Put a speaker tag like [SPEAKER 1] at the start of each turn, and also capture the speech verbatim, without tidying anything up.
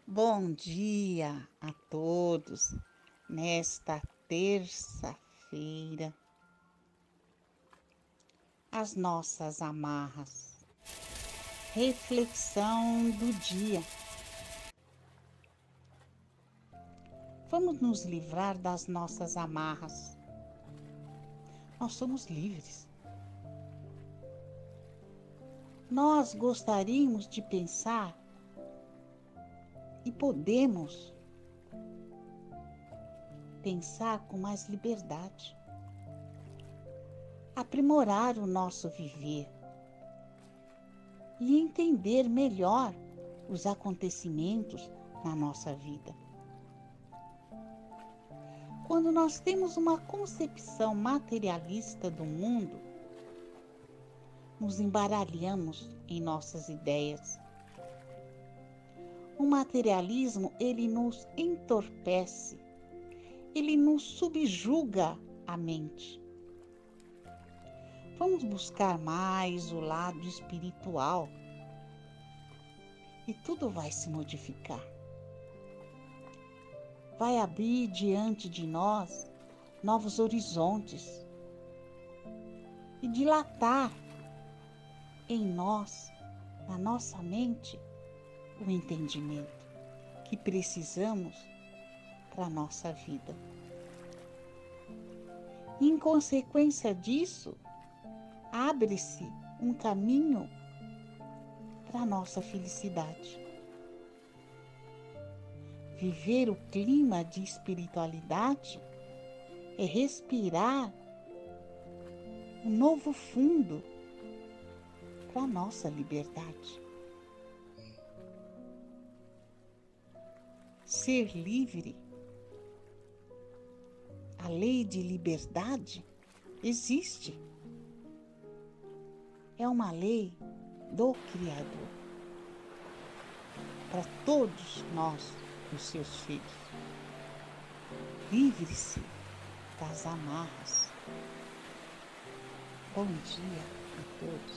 [SPEAKER 1] Bom dia a todos nesta terça-feira. As nossas amarras. Reflexão do dia. Vamos nos livrar das nossas amarras. Nós somos livres. Nós gostaríamos de pensar e podemos pensar com mais liberdade, aprimorar o nosso viver e entender melhor os acontecimentos na nossa vida. Quando nós temos uma concepção materialista do mundo, nos embaralhamos em nossas ideias. O materialismo, ele nos entorpece, ele nos subjuga a mente. Vamos buscar mais o lado espiritual e tudo vai se modificar. Vai abrir diante de nós novos horizontes e dilatar em nós, na nossa mente, o entendimento que precisamos para a nossa vida. E, em consequência disso, abre-se um caminho para a nossa felicidade. Viver o clima de espiritualidade é respirar um novo fundo para a nossa liberdade. Ser livre, a lei de liberdade existe. É uma lei do Criador para todos nós, os seus filhos. Livre-se das amarras. Bom dia a todos.